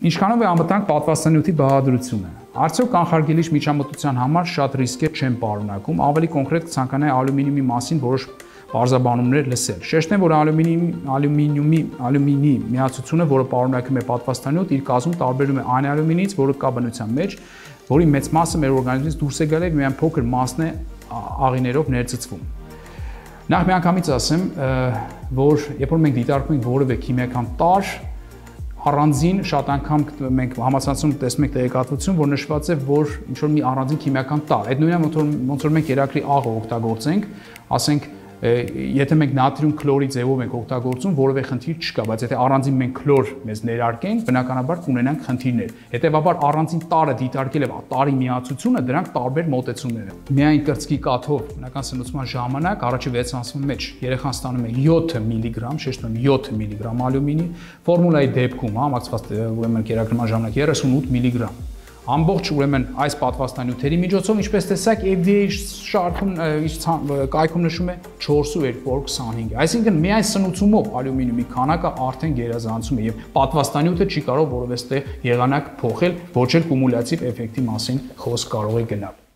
Ինչքանով է անվտանգ պատվաստանյութի բաղադրությունը։ Արդյոք կանխարգելիչ միջամտության համար շատ ռիսկեր չեն պարունակում, ավելի կոնկրետ կցանկանայի ալյումինիումի մասին որոշ բարձրաբանումներ լսել։ Շեշտեմ, որ ալյումինի միացությունը, որը պարունակում է պատվաստանյութ, իր կազմում տարբերում է այն ալյումինից, որը կա բնության մեջ, որի մեծ մասը մեր օրգանիզմից դուրս է գալիս, միայն փոքր մասն է աղիներով ներծծվում։ Նախ միանգամից ասեմ, որ երբ որ մենք դիտարկում ենք որևէ քիմիական տարր, առանձին շատ անգամ մենք համացանցում տեսնում ենք տեղեկատվություն, որ նշված է, որ ինչ-որ մի առանձին քիմիական տարր։ Այդ նույնը ոնց որ մենք երակրի աղը օգտագործենք, ասենք, եթե մենք նատրիում քլորի ձևով ենք օգտագործում, որևէ խնդիր չկա, բայց եթե առանձին մենք քլոր մեզ ներարկենք, բնականաբար կունենանք խնդիրներ։ Հետևաբար առանձին տարը դիտարկել եւ տարի միացությունը դրանք տարբեր մոտեցումներ են։ Միայն կրծքի կաթով բնական սնուցման ժամանակ առաջի 6 ամսվա մեջ երեխան ստանում է 7 միլիգրամ, շեշտում 7 միլիգրամ ալյումինի, ֆորմուլայի դեպքում, մաքսված ուրեմն կերակրման ժամանակ 38 միլիգրամ։ Ամբողջ ուրեմն այս պատվաստանյութերի միջոցով, ինչպես տեսակ, FDA-ի շարքում կայքում նշում է 4.225։ Այսինքն միայն սնուցումով ալյումինիումի քանակը արդեն գերազանցում է եւ պատվաստանյութը չի կարող որևէ եղանակ փոխել, ոչ էլ կումուլյատիվ էֆեկտի մասին խոսք կարող է գնալ։